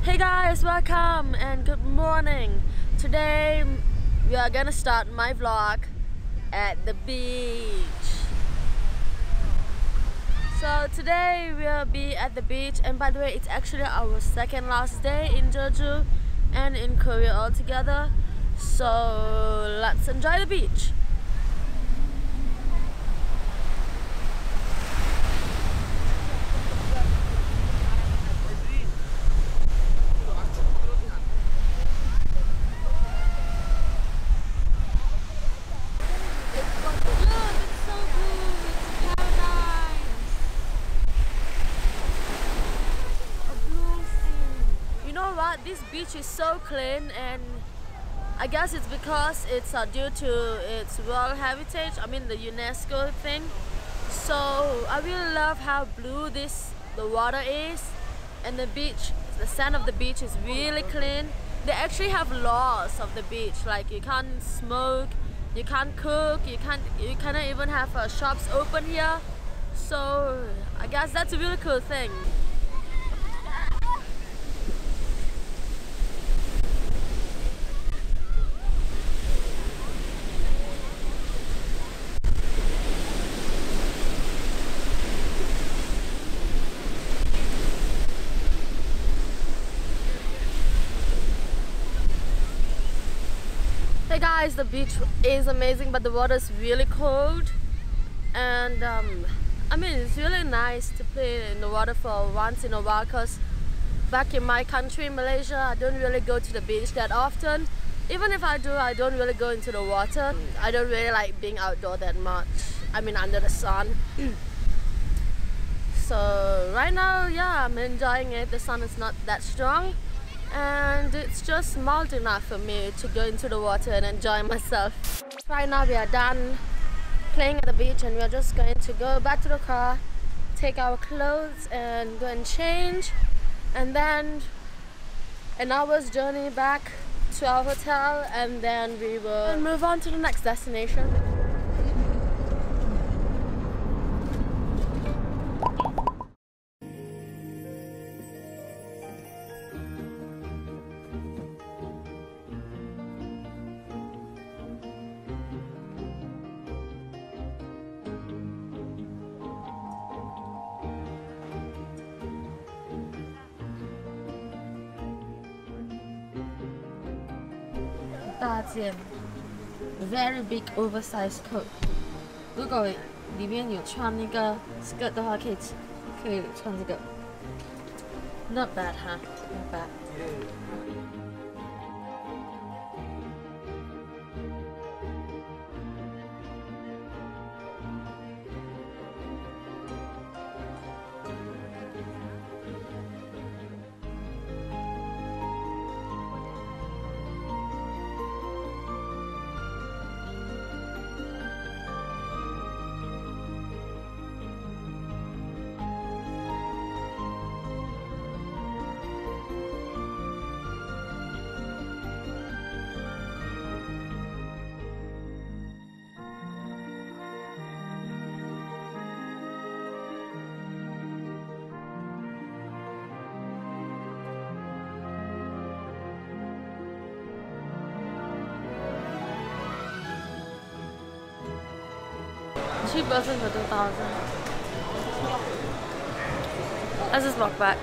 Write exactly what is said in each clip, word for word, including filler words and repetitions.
Hey guys, welcome and good morning. Today we are gonna start my vlog at the beach. So today we'll be at the beach, and by the way, it's actually our second last day in Jeju and in Korea altogether. So let's enjoy the beach. This beach is so clean, and I guess it's because it's uh, due to its World Heritage, I mean the UNESCO thing. So I really love how blue this the water is, and the beach, the sand of the beach is really clean. They actually have laws of the beach, like you can't smoke, you can't cook, you can't you cannot even have uh, shops open here. So I guess that's a really cool thing. Hey guys, the beach is amazing, but the water is really cold, and um, I mean it's really nice to play in the water for once in a while, because back in my country, Malaysia, I don't really go to the beach that often. Even if I do, I don't really go into the water. I don't really like being outdoor that much, I mean under the sun. So right now, yeah, I'm enjoying it. The sun is not that strong, and it's just mild enough for me to go into the water and enjoy myself. Right now we are done playing at the beach, and we are just going to go back to the car, take our clothes and go and change, and then an hour's journey back to our hotel, and then we will move on to the next destination. Very big oversized coat. 如果里面有穿那个 skirt 的话，可以可以穿这个。Not bad, huh? Not bad. Cheap version for two thousand. Let's just walk back.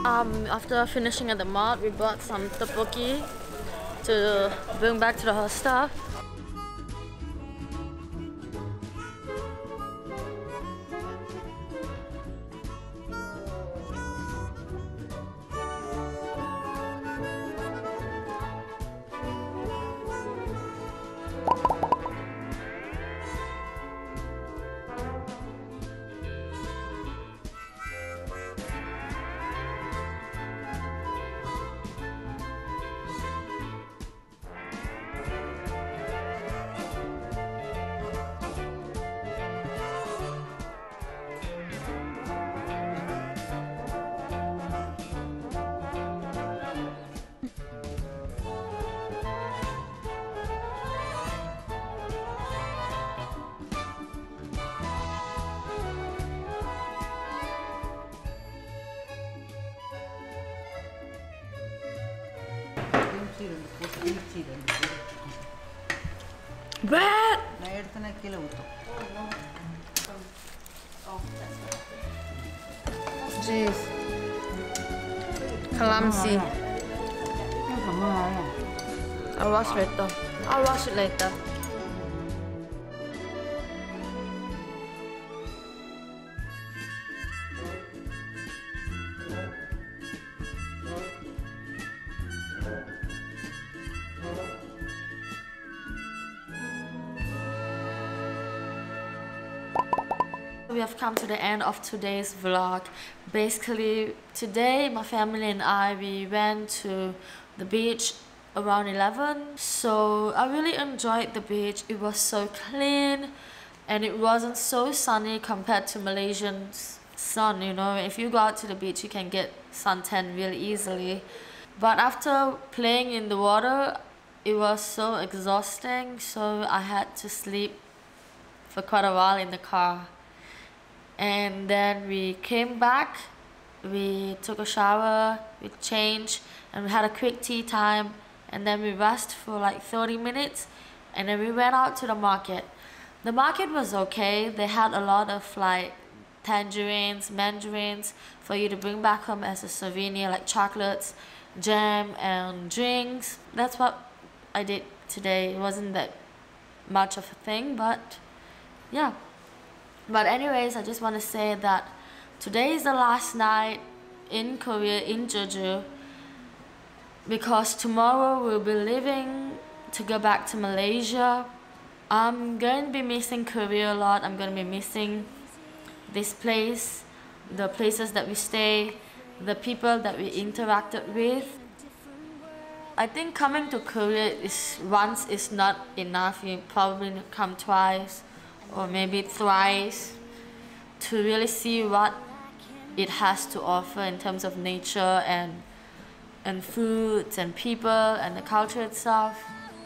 Um, after finishing at the mart, we bought some tteokbokki to bring back to the hostel. Bread! Jeez. Clumsy. I'll wash later. I'll wash it later. We have come to the end of today's vlog. Basically, today my family and I, we went to the beach around eleven. So I really enjoyed the beach. It was so clean and it wasn't so sunny compared to Malaysian sun, you know. If you go out to the beach, you can get suntan really easily. But after playing in the water, it was so exhausting, so I had to sleep for quite a while in the car. And then we came back, we took a shower, we changed, and we had a quick tea time, and then we rested for like thirty minutes, and then we went out to the market. The market was okay. They had a lot of like tangerines, mandarins for you to bring back home as a souvenir, like chocolates, jam, and drinks. That's what I did today. It wasn't that much of a thing, but yeah. But anyways, I just want to say that today is the last night in Korea, in Jeju, because tomorrow we'll be leaving to go back to Malaysia. I'm going to be missing Korea a lot. I'm going to be missing this place, the places that we stay, the people that we interacted with. I think coming to Korea is once is not enough. You probably need to come twice or maybe thrice to really see what it has to offer in terms of nature and and foods and people and the culture itself.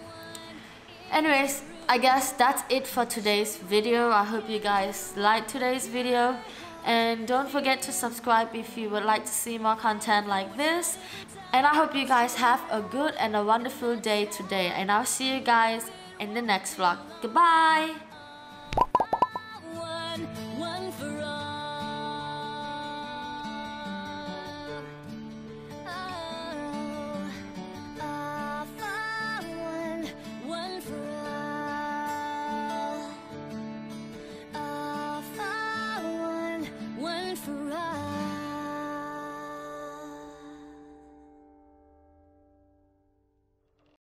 Anyways, I guess that's it for today's video. I hope you guys liked today's video, and don't forget to subscribe if you would like to see more content like this. And I hope you guys have a good and a wonderful day today, and I'll see you guys in the next vlog. Goodbye. One, one for all.